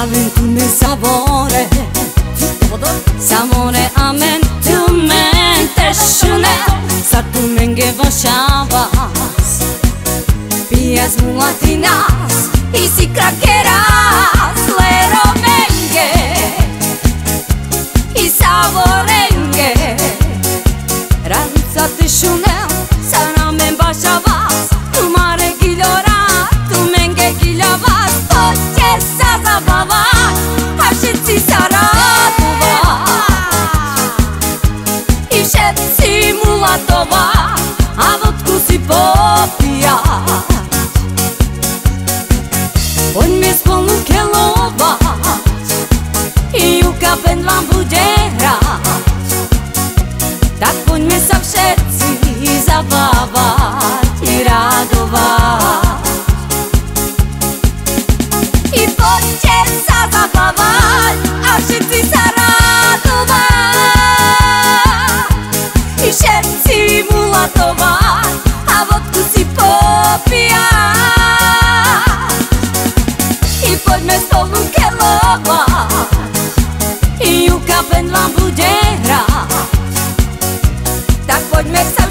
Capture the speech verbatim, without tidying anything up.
Talentul meu savore, savore amen, tu mente šune. Sad tu menge vošavas, pijas mulatinas i si krakeras. Lero menge i savorenge, ranța te šune, sana men bašavas. Tu mare gilora, tu menge giljavas. Hoće sa zabavas, a všetci sa radovas i všetci mulatovas, a vodku si popijat. Poďme spolu kelovať i Juka band vám bude hrať. Tak poďme sa všetci zabávať i radovať. I poďte sa zabávať a všetci sa radovať i všetci mulatovať, a vodku si popijať. I poďme spolu kelovať i Juka band vám bude hrať. Tak poďme sa